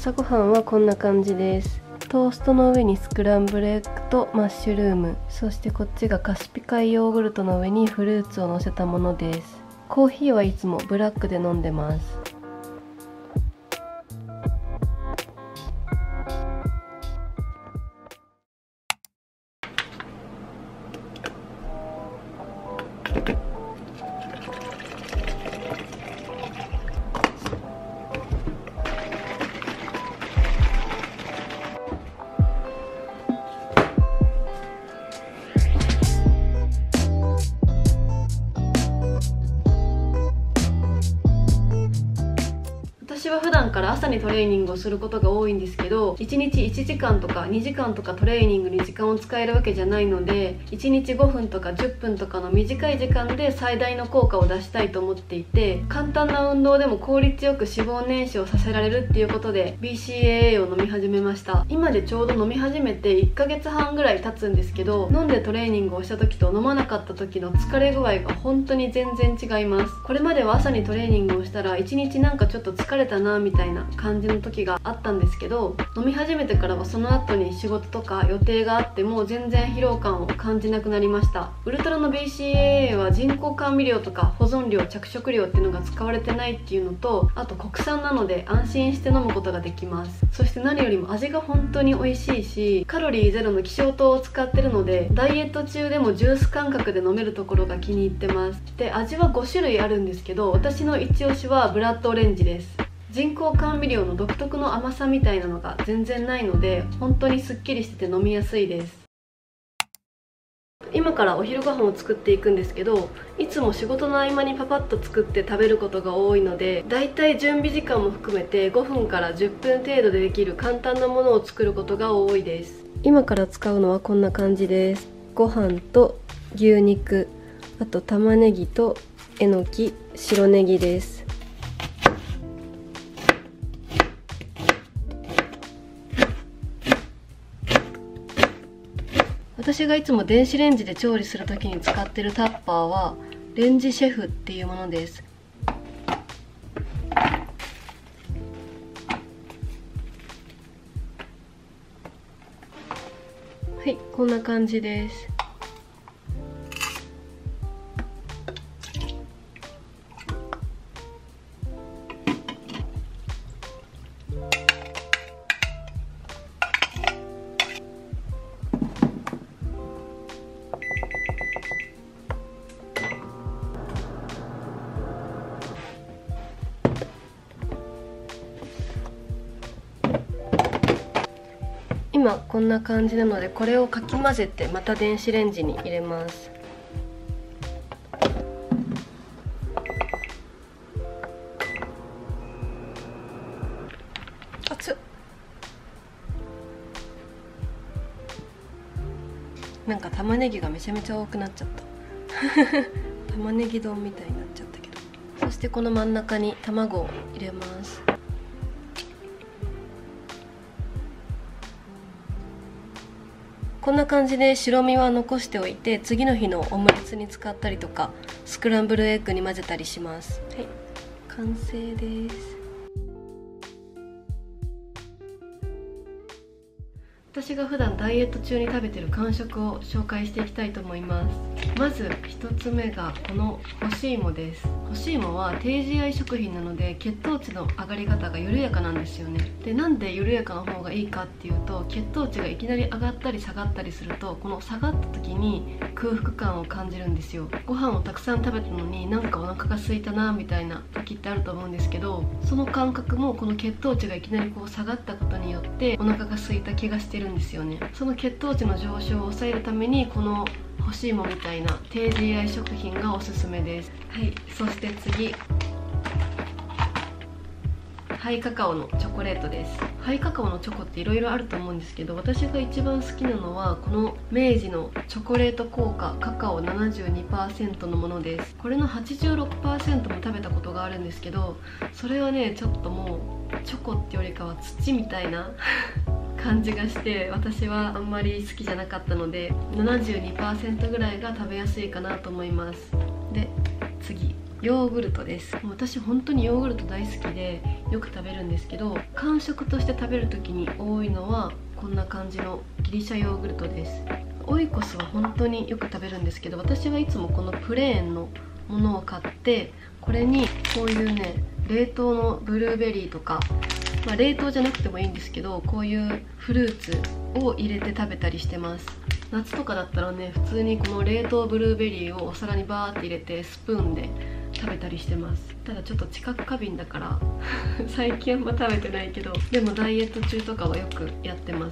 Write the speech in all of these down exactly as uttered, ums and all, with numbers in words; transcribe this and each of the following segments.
朝ごはんはこんな感じです。トーストの上にスクランブルエッグとマッシュルーム、そしてこっちがカスピ海ヨーグルトの上にフルーツを乗せたものです。コーヒーはいつもブラックで飲んでます。私は普段から朝にトレーニングをすることが多いんですけど、いちにちいちじかんとかにじかんとかトレーニングに時間を使えるわけじゃないので、いちにちごふんとかじゅっぷんとかの短い時間で最大の効果を出したいと思っていて、簡単な運動でも効率よく脂肪燃焼させられるっていうことで ビーシーエーエー を飲み始めました。今でちょうど飲み始めていっかげつはんぐらい経つんですけど、飲んでトレーニングをした時と飲まなかった時の疲れ具合が本当に全然違います。これまでは朝にトレーニングをしたらいちにちなんかちょっと疲れたなみたいな感じの時があったんですけど、飲み始めてからはその後に仕事とか予定があっても全然疲労感を感じなくなりました。ウルトラの ビーシーエーエー は人工甘味料とか保存料、着色料っていうのが使われてないっていうのと、あと国産なので安心して飲むことができます。そして何よりも味が本当に美味しいし、カロリーゼロの希少糖を使ってるのでダイエット中でもジュース感覚で飲めるところが気に入ってます。で、味はごしゅるいあるんですけど、私の一押しはブラッドオレンジです。人工甘味料の独特の甘さみたいなのが全然ないので、本当にすっきりしてて飲みやすいです。今からお昼ご飯を作っていくんですけど、いつも仕事の合間にパパッと作って食べることが多いので、だいたい準備時間も含めてごふんからじゅっぷん程度でできる簡単なものを作ることが多いです。今から使うのはこんな感じです。ご飯と牛肉、あと玉ねぎとえのき、白ネギです。私がいつも電子レンジで調理する時に使ってるタッパーはレンジシェフっていうものです。はい、こんな感じです。今こんな感じなので、これをかき混ぜてまた電子レンジに入れます。熱っ。なんか玉ねぎがめちゃめちゃ多くなっちゃった玉ねぎ丼みたいになっちゃったけど。そしてこの真ん中に卵を入れます。こんな感じで白身は残しておいて、次の日のオムレツに使ったりとかスクランブルエッグに混ぜたりします。はい、完成です。私が普段ダイエット中に食べてる間食を紹介していきたいと思います。まずひとつめがこの干し芋です。干し芋は低 ジーアイ 食品なので血糖値の上がり方が緩やかなんですよね。で、なんで緩やかな方がいいかっていうと、血糖値がいきなり上がったり下がったりすると、この下がった時に空腹感を感じるんですよ。ご飯をたくさん食べたのになんかお腹が空いたなみたいな時ってあると思うんですけど、その感覚もこの血糖値がいきなりこう下がったことによってお腹が空いた気がしてるんですよね。その血糖値の上昇を抑えるためにこの干し芋みたいな低 ジーアイ 食品がおすすめです。はい、そして次、ハイカカオのチョコレートです。ハイカカオのチョコっていろいろあると思うんですけど、私が一番好きなのはこの明治のチョコレート効果カカオ ななじゅうにパーセント のものです。これの はちじゅうろくパーセント も食べたことがあるんですけど、それはねちょっともうチョコってよりかは土みたいな感じがして、私はあんまり好きじゃなかったので ななじゅうにパーセント ぐらいが食べやすいかなと思います。で、次ヨーグルトです。私本当にヨーグルト大好きでよく食べるんですけど、間食として食べる時に多いのはこんな感じのギリシャヨーグルトです。オイコスは本当によく食べるんですけど、私はいつもこのプレーンのものを買って、これにこういうね冷凍のブルーベリーとか、まあ、冷凍じゃなくてもいいんですけど、こういうフルーツを入れて食べたりしてます。夏とかだったらね、普通にこの冷凍ブルーベリーをお皿にバーって入れてスプーンで食べたりしてます。ただちょっと知覚過敏だから最近あんま食べてないけど、でもダイエット中とかはよくやってます。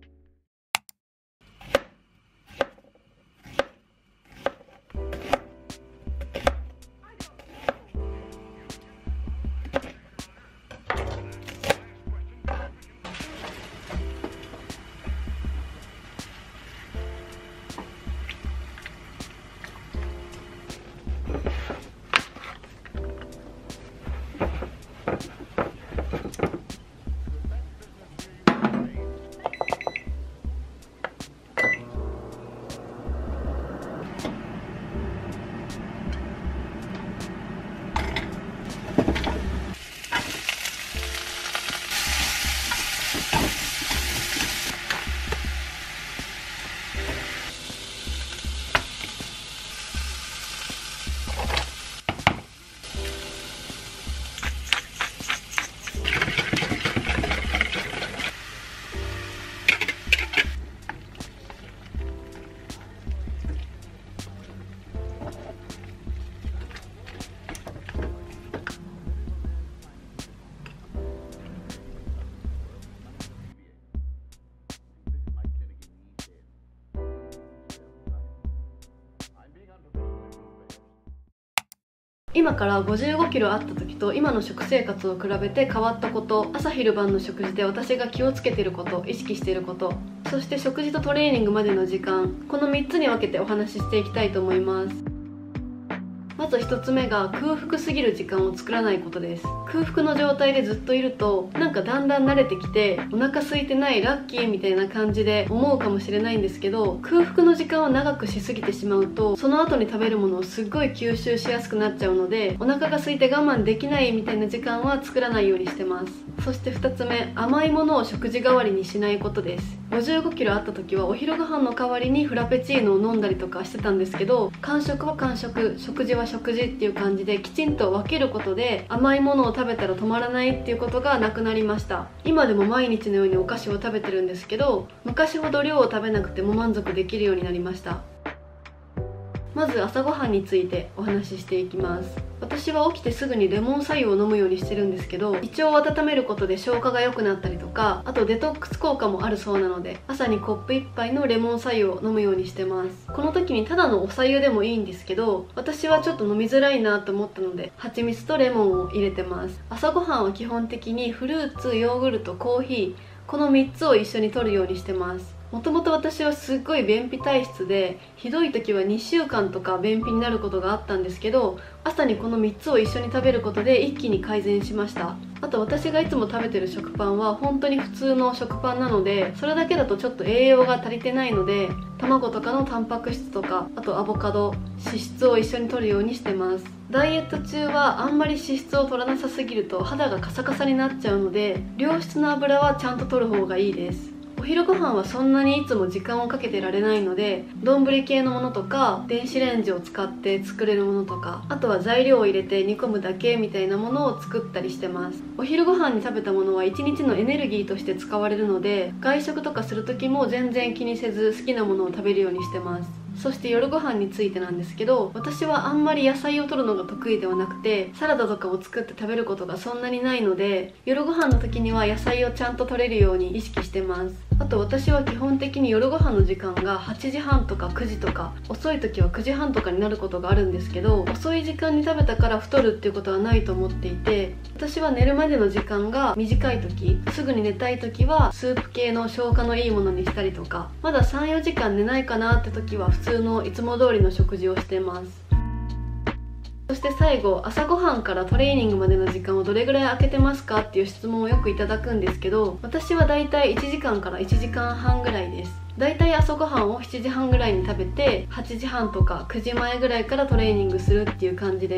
今からごじゅうごキロあった時と今の食生活を比べて変わったこと、朝昼晩の食事で私が気をつけていること、意識していること、そして食事とトレーニングまでの時間、このみっつに分けてお話ししていきたいと思います。まずひとつめが空腹すぎる時間を作らないことです。空腹の状態でずっといるとなんかだんだん慣れてきて、お腹空いてないラッキーみたいな感じで思うかもしれないんですけど、空腹の時間を長くしすぎてしまうとその後に食べるものをすっごい吸収しやすくなっちゃうので、お腹が空いて我慢できないみたいな時間は作らないようにしてます。そしてふたつめ、甘いものを食事代わりにしないことです。ごじゅうごキロあった時はお昼ご飯の代わりにフラペチーノを飲んだりとかしてたんですけど、間食は間食、食事は食事っていう感じできちんと分けることで、甘いものを食べたら止まらないっていうことがなくなりました。今でも毎日のようにお菓子を食べてるんですけど、昔ほど量を食べなくても満足できるようになりました。まず朝ごはんについてお話ししていきます。私は起きてすぐにレモン白湯を飲むようにしてるんですけど、胃腸を温めることで消化が良くなったりとか、あとデトックス効果もあるそうなので、朝にコップいっぱいのレモン白湯を飲むようにしてます。この時にただのお白湯でもいいんですけど、私はちょっと飲みづらいなと思ったので蜂蜜とレモンを入れてます。朝ごはんは基本的にフルーツ、ヨーグルト、コーヒー、このみっつを一緒に摂るようにしてます。もともと私はすっごい便秘体質で、ひどい時はにしゅうかんとか便秘になることがあったんですけど、朝にこのみっつを一緒に食べることで一気に改善しました。あと私がいつも食べてる食パンは本当に普通の食パンなので、それだけだとちょっと栄養が足りてないので、卵とかのタンパク質とか、あとアボカド、脂質を一緒に摂るようにしてます。ダイエット中はあんまり脂質を摂らなさすぎると肌がカサカサになっちゃうので、良質な油はちゃんと摂る方がいいです。お昼ご飯はそんなにいつも時間をかけてられないので、丼系のものとか電子レンジを使って作れるものとか、あとは材料を入れて煮込むだけみたいなものを作ったりしてます。お昼ご飯に食べたものはいちにちのエネルギーとして使われるので、外食とかする時も全然気にせず好きなものを食べるようにしてます。そして夜ご飯についてなんですけど、私はあんまり野菜を摂るのが得意ではなくて、サラダとかを作って食べることがそんなにないので、夜ご飯の時には野菜をちゃんと摂れるように意識してます。あと私は基本的に夜ご飯の時間がはちじはんとかくじとか、遅い時はくじはんとかになることがあるんですけど、遅い時間に食べたから太るっていうことはないと思っていて、私は寝るまでの時間が短い時、すぐに寝たい時はスープ系の消化のいいものにしたりとか、まだ さんよじかん寝ないかなって時は普通のいつも通りの食事をしてます。そして最後、朝ごはんからトレーニングまでの時間をどれぐらい空けてますかっていう質問をよくいただくんですけど、私はだいたいいちじかんからいちじかんはんぐらいです。だいたい朝ごはんをしちじはんぐらいに食べて、はちじはんとかくじまえぐらいからトレーニングするっていう感じです。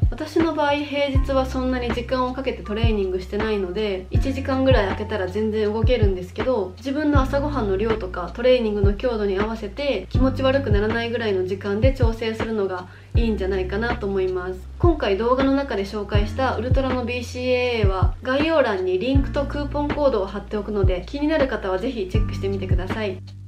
私の場合平日はそんなに時間をかけてトレーニングしてないのでいちじかんぐらい空けたら全然動けるんですけど、自分の朝ごはんの量とかトレーニングの強度に合わせて気持ち悪くならないぐらいの時間で調整するのがいいんじゃないかなと思います。今回動画の中で紹介したウルトラの ビーシーエーエー は概要欄にリンクとクーポンコードを貼っておくので、気になる方はぜひチェックしてみてください。